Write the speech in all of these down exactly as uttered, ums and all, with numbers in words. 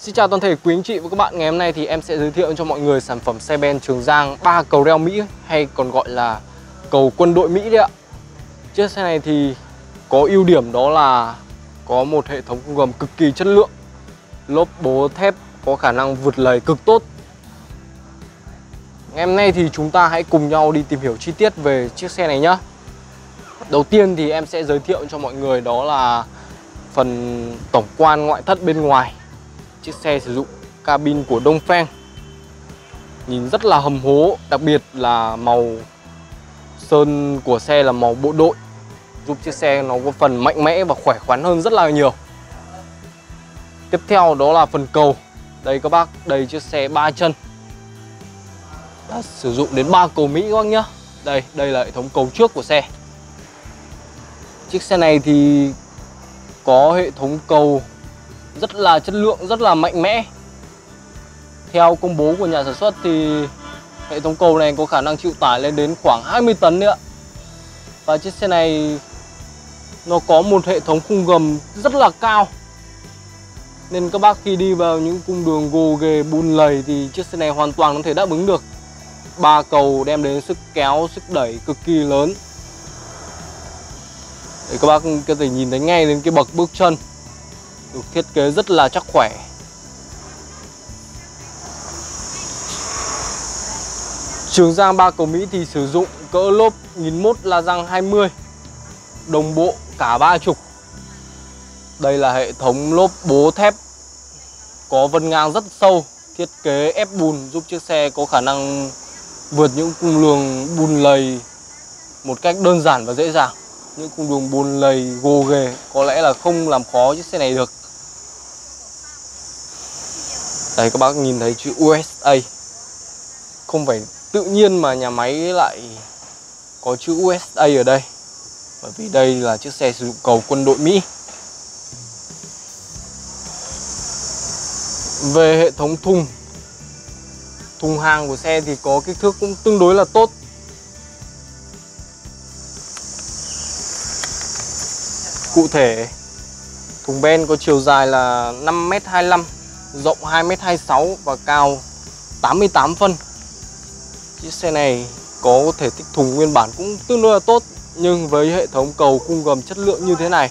Xin chào toàn thể quý anh chị và các bạn. Ngày hôm nay thì em sẽ giới thiệu cho mọi người sản phẩm xe Ben Trường Giang ba cầu reo Mỹ, hay còn gọi là cầu quân đội Mỹ đấy ạ. Chiếc xe này thì có ưu điểm đó là có một hệ thống khung gầm cực kỳ chất lượng, lốp bố thép có khả năng vượt lầy cực tốt. Ngày hôm nay thì chúng ta hãy cùng nhau đi tìm hiểu chi tiết về chiếc xe này nhé. Đầu tiên thì em sẽ giới thiệu cho mọi người đó là phần tổng quan ngoại thất bên ngoài. Chiếc xe sử dụng cabin của Dongfeng, nhìn rất là hầm hố, đặc biệt là màu sơn của xe là màu bộ đội, giúp chiếc xe nó có phần mạnh mẽ và khỏe khoắn hơn rất là nhiều. Tiếp theo đó là phần cầu. Đây các bác, đây chiếc xe ba chân đã sử dụng đến ba cầu Mỹ các bác nhá. Đây, đây là hệ thống cầu trước của xe. Chiếc xe này thì có hệ thống cầu rất là chất lượng, rất là mạnh mẽ. Theo công bố của nhà sản xuất thì hệ thống cầu này có khả năng chịu tải lên đến khoảng hai mươi tấn nữa. Và chiếc xe này nó có một hệ thống khung gầm rất là cao, nên các bác khi đi vào những cung đường gồ ghề bùn lầy thì chiếc xe này hoàn toàn có thể đáp ứng được. Ba cầu đem đến sức kéo, sức đẩy cực kỳ lớn. Để các bác có thể nhìn thấy ngay đến cái bậc bước chân được thiết kế rất là chắc khỏe. Trường Giang ba cầu Mỹ thì sử dụng cỡ lốp một nghìn một trăm la răng hai mươi, đồng bộ cả ba trục. Đây là hệ thống lốp bố thép có vân ngang rất sâu, thiết kế ép bùn giúp chiếc xe có khả năng vượt những cung đường bùn lầy một cách đơn giản và dễ dàng. Những cung đường bùn lầy gồ ghề có lẽ là không làm khó chiếc xe này được. Đây các bác nhìn thấy chữ u ét a. Không phải tự nhiên mà nhà máy lại có chữ u ét a ở đây, bởi vì đây là chiếc xe sử dụng cầu quân đội Mỹ. Về hệ thống thùng, thùng hàng của xe thì có kích thước cũng tương đối là tốt. Cụ thể, thùng Ben có chiều dài là năm mét hai mươi lăm, rộng hai mét hai mươi sáu và cao tám mươi tám phân. Chiếc xe này có thể tích thùng nguyên bản cũng tương đối là tốt, nhưng với hệ thống cầu khung gầm chất lượng như thế này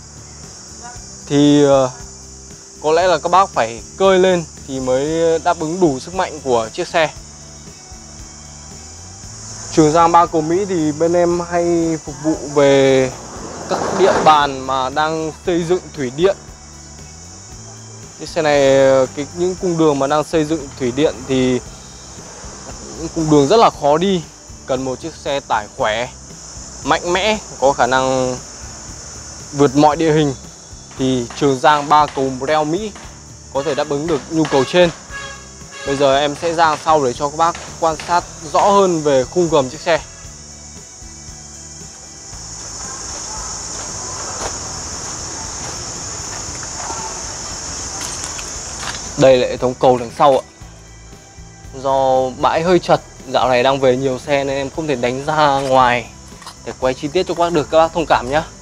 thì có lẽ là các bác phải cơi lên thì mới đáp ứng đủ sức mạnh của chiếc xe. Trường Giang ba cầu Mỹ thì bên em hay phục vụ về các địa bàn mà đang xây dựng thủy điện. Chiếc xe này, cái, những cung đường mà đang xây dựng thủy điện thì những cung đường rất là khó đi, cần một chiếc xe tải khỏe, mạnh mẽ, có khả năng vượt mọi địa hình, thì Trường Giang ba cầu reo Mỹ có thể đáp ứng được nhu cầu trên. Bây giờ em sẽ ra sau để cho các bác quan sát rõ hơn về khung gầm chiếc xe. Đây là hệ thống cầu đằng sau ạ. Do bãi hơi chật, dạo này đang về nhiều xe nên em không thể đánh ra ngoài để quay chi tiết cho các bác được, các bác thông cảm nhé.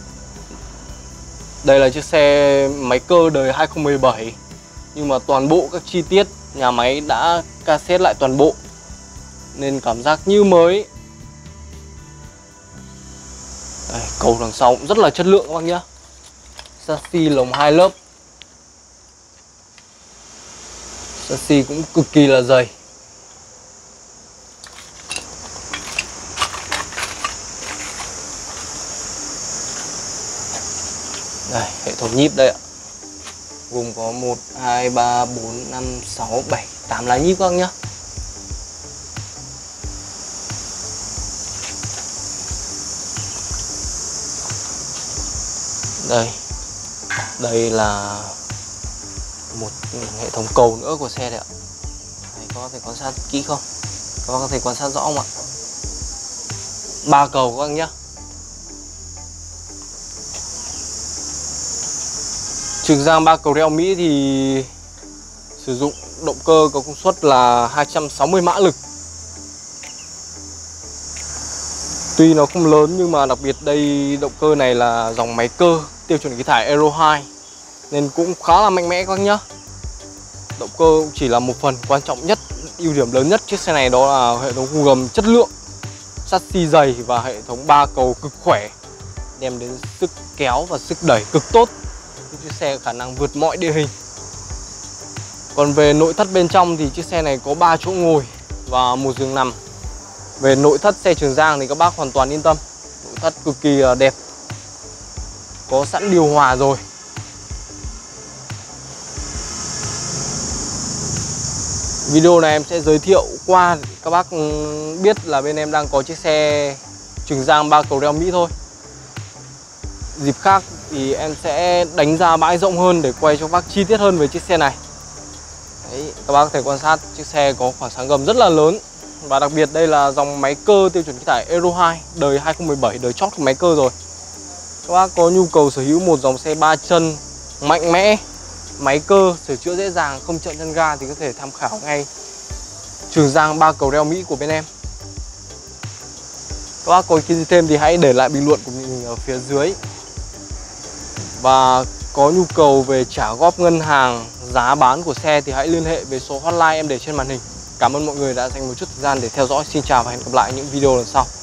Đây là chiếc xe máy cơ đời hai không một bảy, nhưng mà toàn bộ các chi tiết nhà máy đã cassette lại toàn bộ nên cảm giác như mới. Đây, cầu đằng sau cũng rất là chất lượng các bác nhé. Chassis lồng hai lớp, chassis cũng cực kỳ là dày. Đây, hệ thống nhíp đây ạ. Gồm có một, hai, ba, bốn, năm, sáu, bảy, tám lá nhíp các bác nhé. Đây, đây là một hệ thống cầu nữa của xe đấy ạ. Đấy, các bác có thể quan sát kỹ không? Các bác có thể quan sát rõ không ạ? Ba cầu các bác nhé. Trường Giang ba cầu reo Mỹ thì sử dụng động cơ có công suất là hai trăm sáu mươi mã lực. Tuy nó không lớn nhưng mà đặc biệt đây động cơ này là dòng máy cơ tiêu chuẩn khí thải Euro hai nên cũng khá là mạnh mẽ các bác nhá. Động cơ cũng chỉ là một phần quan trọng nhất, ưu điểm lớn nhất chiếc xe này đó là hệ thống khung gầm chất lượng, chassis dày và hệ thống ba cầu cực khỏe, đem đến sức kéo và sức đẩy cực tốt, chiếc xe có khả năng vượt mọi địa hình. Còn về nội thất bên trong thì chiếc xe này có ba chỗ ngồi và một giường nằm. Về nội thất xe Trường Giang thì các bác hoàn toàn yên tâm, nội thất cực kỳ đẹp, có sẵn điều hòa rồi. Video này em sẽ giới thiệu qua các bác biết là bên em đang có chiếc xe Trường Giang ba cầu reo Mỹ thôi. Dịp khác thì em sẽ đánh giá bãi rộng hơn để quay cho các bác chi tiết hơn về chiếc xe này. Đấy, các bác có thể quan sát chiếc xe có khoảng sáng gầm rất là lớn. Và đặc biệt đây là dòng máy cơ tiêu chuẩn khí thải Euro hai đời hai không một bảy, đời chót máy cơ rồi. Các bác có nhu cầu sở hữu một dòng xe ba chân mạnh mẽ, máy cơ, sửa chữa dễ dàng, không chậm chân ga thì có thể tham khảo ngay Trường Giang ba cầu reo Mỹ của bên em. Các bác có ý kiến gì thêm thì hãy để lại bình luận của mình ở phía dưới. Và có nhu cầu về trả góp ngân hàng, giá bán của xe thì hãy liên hệ với số hotline em để trên màn hình. Cảm ơn mọi người đã dành một chút thời gian để theo dõi. Xin chào và hẹn gặp lại những video lần sau.